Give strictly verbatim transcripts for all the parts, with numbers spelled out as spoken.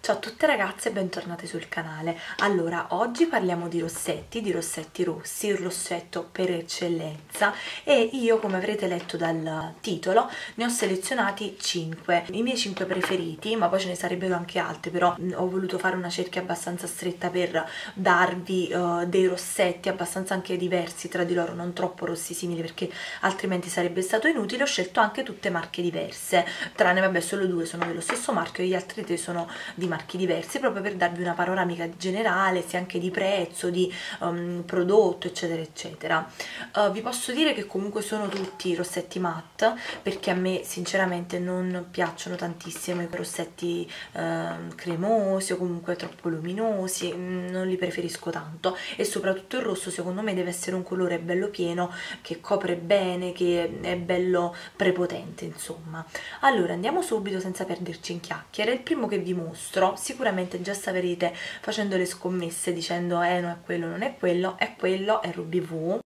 Ciao a tutte ragazze e bentornate sul canale. Allora, oggi parliamo di rossetti, di rossetti rossi, il rossetto per eccellenza, e io, come avrete letto dal titolo, ne ho selezionati cinque, i miei cinque preferiti, ma poi ce ne sarebbero anche altri, però ho voluto fare una cerchia abbastanza stretta per darvi uh, dei rossetti abbastanza anche diversi tra di loro, non troppo rossi simili perché altrimenti sarebbe stato inutile. Ho scelto anche tutte marche diverse, tranne vabbè solo due sono dello stesso marchio e gli altri tre sono di marchi diversi, proprio per darvi una panoramica generale sia anche di prezzo, di um, prodotto eccetera eccetera. Uh, vi posso dire che comunque sono tutti rossetti matte, perché a me sinceramente non piacciono tantissimo i rossetti uh, cremosi o comunque troppo luminosi, non li preferisco tanto, e soprattutto il rosso secondo me deve essere un colore bello pieno, che copre bene, che è bello prepotente insomma. Allora andiamo subito senza perderci in chiacchiere. Il primo che vi mostro, sicuramente già saprete facendo le scommesse dicendo eh no è quello, non è quello, è quello, è Ruby Woo.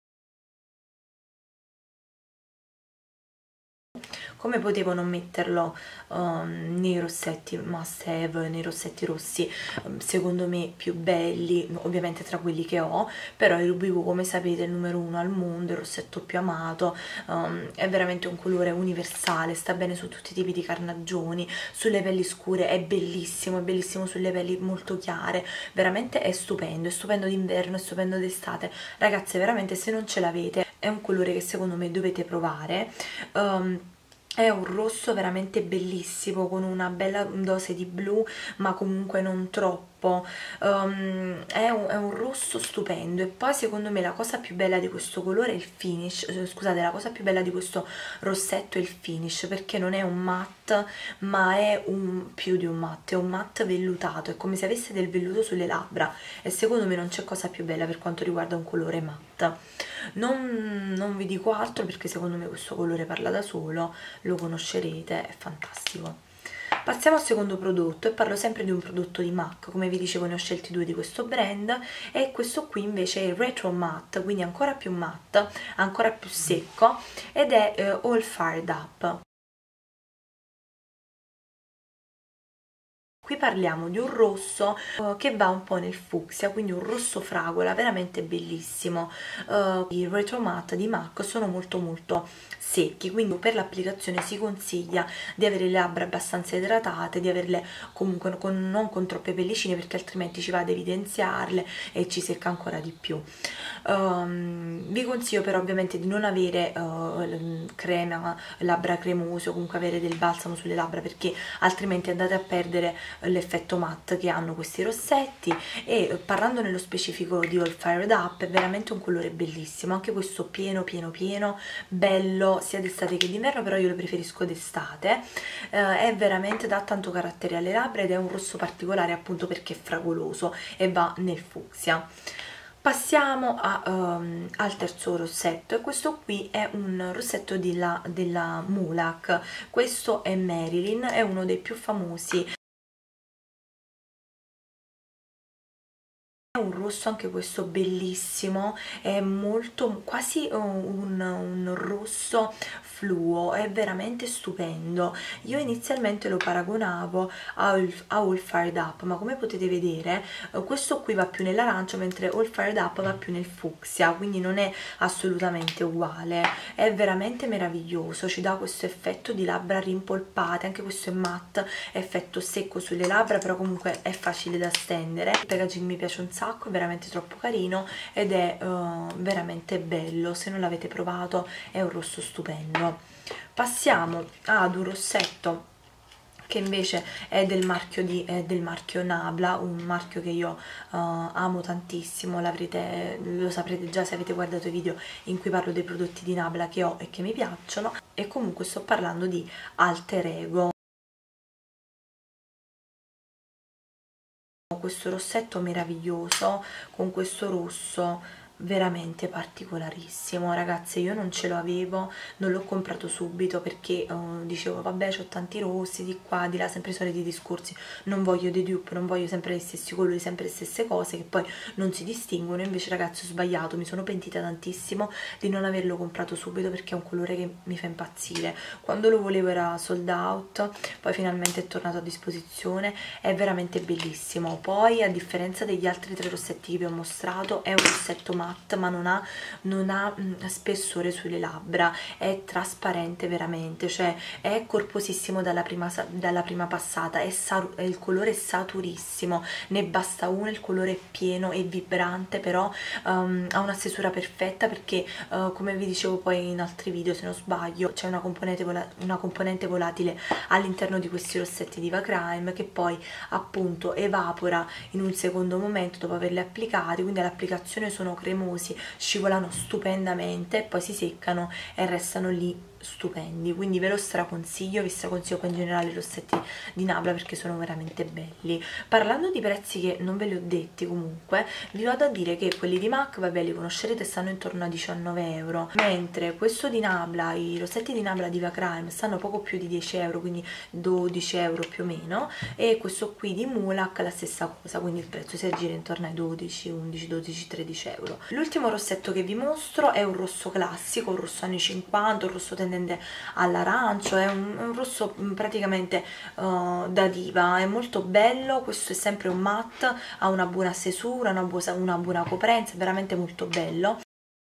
Come potevo non metterlo um, nei rossetti must have, nei rossetti rossi um, secondo me più belli, ovviamente tra quelli che ho, però il Ruby Woo, come sapete, è il numero uno al mondo, il rossetto più amato, um, è veramente un colore universale, sta bene su tutti i tipi di carnagioni, sulle pelli scure è bellissimo, è bellissimo sulle pelli molto chiare, veramente è stupendo, è stupendo d'inverno, è stupendo d'estate. Ragazze, veramente se non ce l'avete è un colore che secondo me dovete provare. um, È un rosso veramente bellissimo, con una bella dose di blu, ma comunque non troppo. Um, è, un, è un rosso stupendo. E poi secondo me la cosa più bella di questo colore è il finish, eh, scusate, la cosa più bella di questo rossetto è il finish, perché non è un matte, ma è un, più di un matte, è un matte vellutato, è come se avesse del velluto sulle labbra, e secondo me non c'è cosa più bella per quanto riguarda un colore matte. Non, non vi dico altro perché secondo me questo colore parla da solo, lo conoscerete, è fantastico. Passiamo al secondo prodotto, e parlo sempre di un prodotto di MAC. Come vi dicevo, ne ho scelti due di questo brand, e questo qui invece è il Retro Matte, quindi ancora più matte, ancora più secco, ed è uh, All Fired Up. Qui parliamo di un rosso uh, che va un po' nel fucsia, quindi un rosso fragola veramente bellissimo. Uh, i Retro Matte di MAC sono molto molto secchi, quindi per l'applicazione si consiglia di avere le labbra abbastanza idratate, di averle comunque con, non con troppe pellicine, perché altrimenti ci va ad evidenziarle e ci secca ancora di più. Um, vi consiglio però ovviamente di non avere uh, crema, labbra cremose, o comunque avere del balsamo sulle labbra, perché altrimenti andate a perdere l'effetto matte che hanno questi rossetti. E parlando nello specifico di All Fired Up, è veramente un colore bellissimo, anche questo pieno pieno pieno, bello sia d'estate che d'inverno, però io lo preferisco d'estate. Uh, è veramente, dà tanto carattere alle labbra, ed è un rosso particolare appunto perché è fragoloso e va nel fucsia. Passiamo a, um, al terzo rossetto, e questo qui è un rossetto della, della Mulac. Questo è Marilyn, è uno dei più famosi. È un rosso anche questo bellissimo, è molto quasi un, un rosso fluo, è veramente stupendo. Io inizialmente lo paragonavo a All, a All Fired Up, ma come potete vedere questo qui va più nell'arancio, mentre All Fired Up va più nel fucsia, quindi non è assolutamente uguale. È veramente meraviglioso, ci dà questo effetto di labbra rimpolpate, anche questo è matte, effetto secco sulle labbra, però comunque è facile da stendere. Il packaging mi piace un sacco, è veramente troppo carino, ed è uh, veramente bello. Se non l'avete provato è un rosso stupendo. Passiamo ad un rossetto che invece è del marchio, di, è del marchio Nabla, un marchio che io uh, amo tantissimo. L'avrete, lo saprete già se avete guardato i video in cui parlo dei prodotti di Nabla che ho e che mi piacciono, e comunque sto parlando di Alter Ego. Questo rossetto meraviglioso con questo rosso veramente particolarissimo, ragazze. Io non ce lo avevo, non l'ho comprato subito perché uh, dicevo vabbè, c'ho tanti rossi di qua di là, sempre i soliti discorsi, non voglio dei dupe, non voglio sempre gli stessi colori, sempre le stesse cose che poi non si distinguono. Invece, ragazzi, ho sbagliato, mi sono pentita tantissimo di non averlo comprato subito perché è un colore che mi fa impazzire. Quando lo volevo era sold out, poi finalmente è tornato a disposizione, è veramente bellissimo. Poi, a differenza degli altri tre rossetti che vi ho mostrato, è un rossetto matte ma non ha, non ha mh, spessore sulle labbra, è trasparente veramente, cioè è corposissimo dalla prima, dalla prima passata, è, è il colore è saturissimo, ne basta uno, il colore è pieno e vibrante, però um, ha una stesura perfetta perché uh, come vi dicevo poi in altri video, se non sbaglio, c'è una componente, vola una componente volatile all'interno di questi rossetti Diva Crime che poi appunto evapora in un secondo momento dopo averli applicati, quindi all'applicazione sono cremosi, scivolano stupendamente e poi si seccano e restano lì stupendi, quindi ve lo straconsiglio. Vi straconsiglio poi in generale i rossetti di Nabla perché sono veramente belli. Parlando di prezzi che non ve li ho detti, comunque vi vado a dire che quelli di MAC, vabbè, li conoscerete, stanno intorno a diciannove euro, mentre questo di Nabla, i rossetti di Nabla Diva Crime, stanno poco più di dieci euro, quindi dodici euro più o meno, e questo qui di Mulac la stessa cosa, quindi il prezzo si aggira intorno ai dodici, undici, dodici, tredici euro. L'ultimo rossetto che vi mostro è un rosso classico, un rosso anni cinquanta, un rosso tendente all'arancio, è un, un rosso praticamente uh, da diva, è molto bello. Questo è sempre un matte, ha una buona stesura, una, bu una buona coprenza, è veramente molto bello.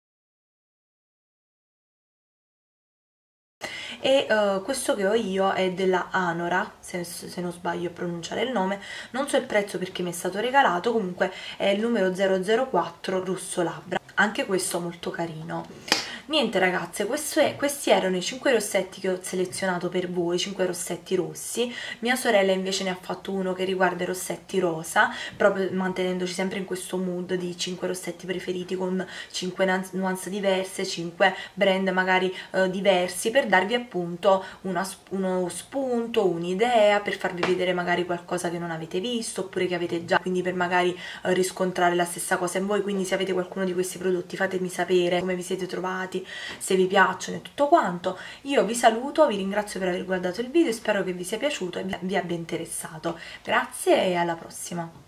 E uh, questo che ho io è della Anora, se, se non sbaglio a pronunciare il nome, non so il prezzo perché mi è stato regalato, comunque è il numero zero zero quattro rosso labbra, anche questo molto carino. Niente ragazze, è, questi erano i cinque rossetti che ho selezionato per voi, cinque rossetti rossi. Mia sorella invece ne ha fatto uno che riguarda i rossetti rosa, proprio mantenendoci sempre in questo mood di cinque rossetti preferiti con cinque nuance diverse, cinque brand magari eh, diversi, per darvi appunto una, uno spunto, un'idea, per farvi vedere magari qualcosa che non avete visto oppure che avete già, quindi per magari eh, riscontrare la stessa cosa in voi. Quindi se avete qualcuno di questi prodotti fatemi sapere come vi siete trovati, se vi piacciono e tutto quanto. Io vi saluto, vi ringrazio per aver guardato il video, spero che vi sia piaciuto e vi abbia interessato. Grazie e alla prossima.